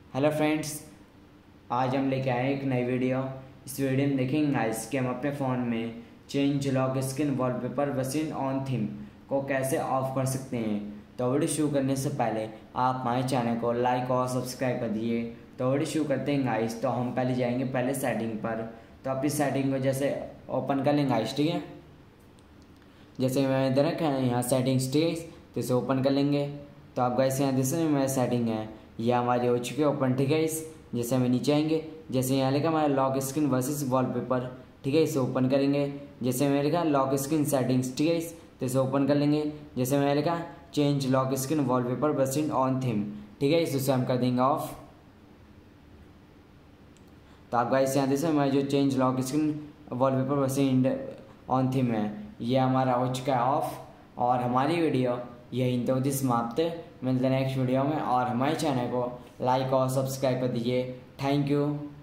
Hello friends, आज हम लेके आए एक नई वीडियो। इस वीडियो में देखेंगे गाइस कि हम अपने फ़ोन में चेंज लॉक स्क्रीन वॉलपेपर वसीन ऑन थीम को कैसे ऑफ कर सकते हैं। तो वीडियो शुरू करने से पहले आप हमारे चैनल को लाइक और सब्सक्राइब कर दिए। तो वीडियो शुरू करते हैं गाइस। तो हम पहले जाएंगे पहले सेटिंग पर। तो अपनी सेटिंग को जैसे ओपन कर लेंगे गाइस, ठीक है। जैसे मैं इधर रखा है यहाँ सेटिंग्स, ठीक है, तो इसे ओपन कर लेंगे। तो आप गाइस यहाँ देख सकते हैं मेरा सेटिंग है, ये हमारी हो चुकी है ओपन, ठीक है। इस जैसे हमें नीचे आएंगे, जैसे यहाँ लिखा हमारा लॉक स्क्रीन वर्सेस वॉलपेपर, ठीक है, इसे ओपन करेंगे। जैसे मैंने लिखा लॉक स्क्रीन सेटिंग्स, ठीक है, तो इसे ओपन कर लेंगे। जैसे मैंने लिखा change lock screen wallpaper versus on theme, ठीक है, इसे हम कर देंगे ऑफ। तो आप गाइस यहाँ देख सकते हैं हमारा जो change lock screen wallpaper versus on theme है, ये हमारा हो चुका है ऑफ। और हमारी वीडियो यहीं तो होती समाप्त। मिलते हैं नेक्स्ट वीडियो में, और हमारे चैनल को लाइक और सब्सक्राइब कर दीजिए। Thank you.